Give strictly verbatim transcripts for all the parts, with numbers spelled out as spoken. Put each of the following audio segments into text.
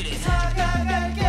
get it. 다가갈게.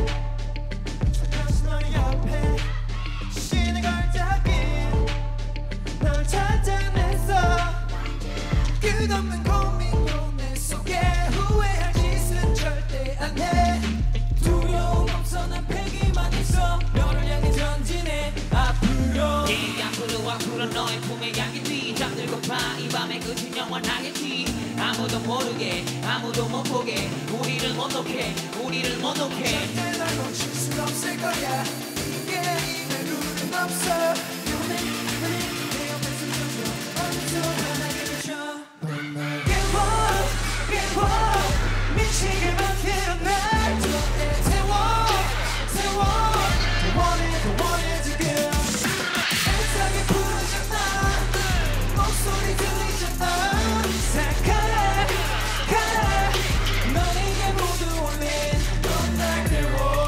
다시 너 옆에 신을 걸작인 널 찾아냈어. 끝없는 고민도 내 속에 후회할 짓은 절대 안 해. 두려움 없어 난 패기만 있어. 너를 향해 전진해 앞으로. yeah, 앞으로 앞으로 너의 품에 향기지. 잠들고파 이 밤의 끝은 영원하겠지. 아무도 모르게 아무도 못 보게 우리를 못 놓게 우리를 못 놓게. 절대 날 놓칠 수 없을 거야. 이 게임에 룰은 없어. 눈에 눈에 내 옆에서 져줘. 어디서 편하게 비춰. 깨워 깨워 미치게 만들어 날 태워 태워 더 원해 더 원해 지금. 애타게 부르잖아. 목소리 들리잖아. 생각해 가래 너에게 모두 올린 넌 날 태워.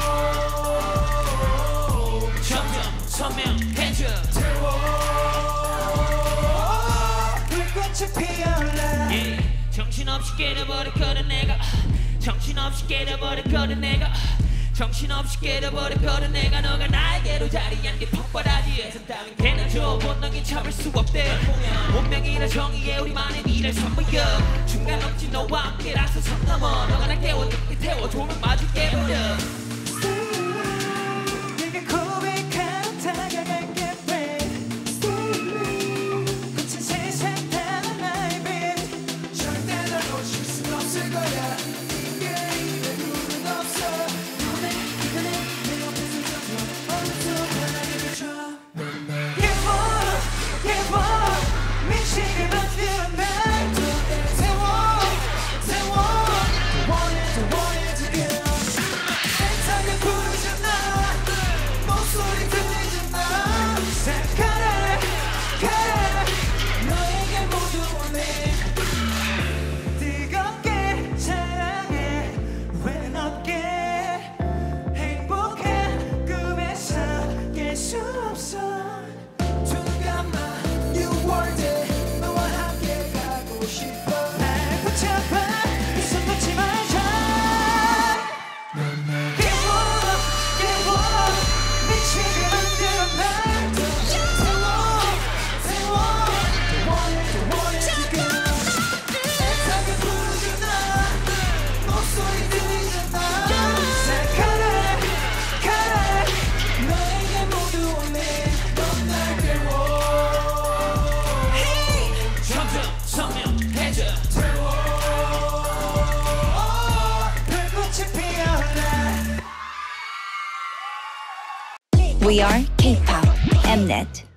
점점 선명해져. 태워 불꽃이 피어올라. yeah, 정신없이 깨려버렸거든 내가. 정신없이 깨려버렸거든 내가. 정신없이 깨려버렸거든 내가. 너가 나에게로 자리한 게 폭발하지. 따윈 개나 줘 본능이 참을 수 없대. 운명이라 정의에 우리만의 미래를 선보여. 중간 없지 너와 함께라서 선 넘어. 너가 날 깨워 늦게 태워 조명 마주 깨버려. 네가 고백하러 다가갈게 babe. 거친 세상 다른 나의 빛. 절대 날 놓칠 순 없을 거야. 이 게임에 룰은 없어. 눈에 눈에 내 옆에서 져줘. 어디서 편하게 비춰. 깨워 깨워 미치게 만들어 날 태워 태워 더 원해 더 원해 지금. 애타게 부르잖아. 목소리 들리잖아. 생각해 가래 너에게 모두 원해. 뜨겁게 사랑해 후회는 없게. 행복한 꿈에서 깰 수 없어. 눈 감아 New World에 너와 함께 가고 싶어. 날 붙잡아 이 손 놓지 말자. 깨워 깨워 미치게 만들어 날 태워 태워 더 원해 더 원해 지금. 애타게 부르잖아. 목소리 들리잖아. 생각해 가래 너에게 모두 원해. 넌 날 깨워 점점 선명해져. 태워 불꽃이 피어올라. We are K-pop Mnet.